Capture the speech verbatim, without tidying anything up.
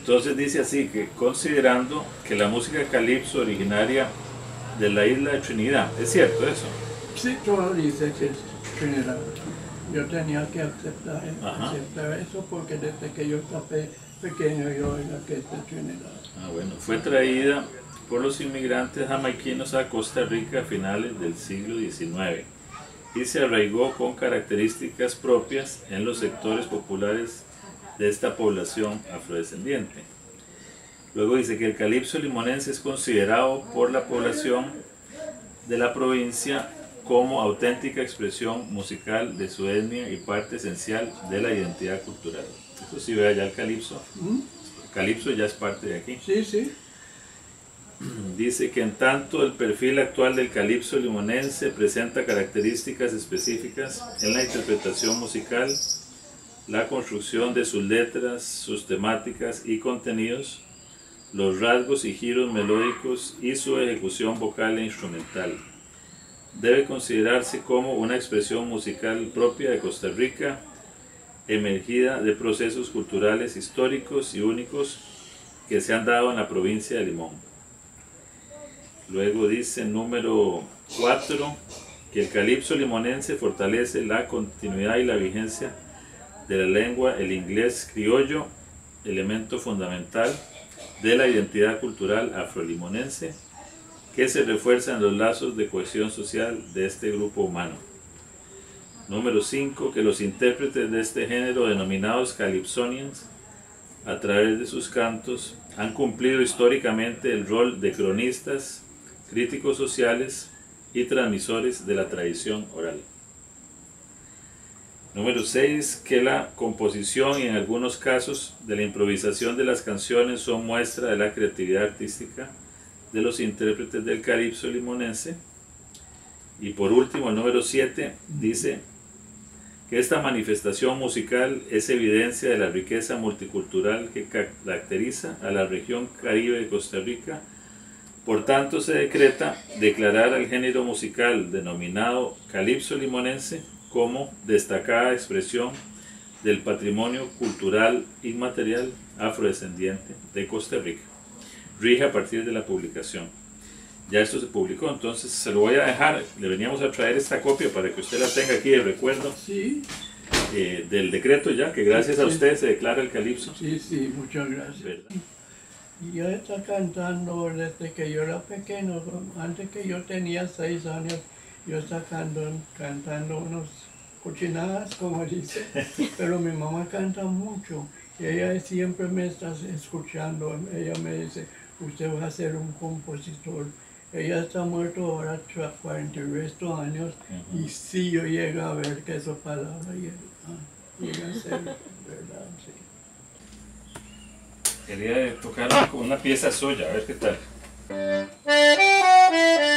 Entonces dice así, que considerando que la música calipso originaria de la isla de Trinidad, ¿es cierto eso? Sí, todo dice que es Trinidad. Yo tenía que aceptar, aceptar eso porque desde que yo estaba pequeño yo era que es de Trinidad. Ah, bueno, fue traída por los inmigrantes jamaiquinos a Costa Rica a finales del siglo diecinueve y se arraigó con características propias en los sectores populares de esta población afrodescendiente. Luego dice que el calipso limonense es considerado por la población de la provincia como auténtica expresión musical de su etnia y parte esencial de la identidad cultural. Eso sí, vea ya el calipso. ¿Mm? El calipso ya es parte de aquí. Sí, sí. Dice que en tanto el perfil actual del calipso limonense presenta características específicas en la interpretación musical, la construcción de sus letras, sus temáticas y contenidos, los rasgos y giros melódicos y su ejecución vocal e instrumental. Debe considerarse como una expresión musical propia de Costa Rica, emergida de procesos culturales históricos y únicos que se han dado en la provincia de Limón. Luego dice número cuatro, que el calipso limonense fortalece la continuidad y la vigencia de la lengua, el inglés criollo, elemento fundamental de la identidad cultural afrolimonense, que se refuerza en los lazos de cohesión social de este grupo humano. Número cinco, que los intérpretes de este género, denominados calypsonians, a través de sus cantos, han cumplido históricamente el rol de cronistas, críticos sociales y transmisores de la tradición oral. Número seis, que la composición y en algunos casos de la improvisación de las canciones son muestra de la creatividad artística de los intérpretes del calipso limonense. Y por último, el número siete dice que esta manifestación musical es evidencia de la riqueza multicultural que caracteriza a la región Caribe de Costa Rica. Por tanto, se decreta declarar al género musical denominado calipso limonense como destacada expresión del patrimonio cultural inmaterial afrodescendiente de Costa Rica. Rige a partir de la publicación. Ya esto se publicó, entonces se lo voy a dejar. Le veníamos a traer esta copia para que usted la tenga aquí de recuerdo. Sí. Eh, del decreto ya, que gracias sí, a usted sí. se declara el calipso. Sí, sí, muchas gracias. ¿Verdad? Yo estaba cantando desde que yo era pequeño, antes que yo tenía seis años, yo estaba cantando, cantando unas cochinadas, como dice, pero mi mamá canta mucho y ella siempre me está escuchando, ella me dice, usted va a ser un compositor. Ella está muerta ahora cuarenta y ocho años uh-huh. y sí yo llego a ver que esa palabra llega, llega a ser verdad, sí. Quería tocar una, una pieza suya, a ver qué tal.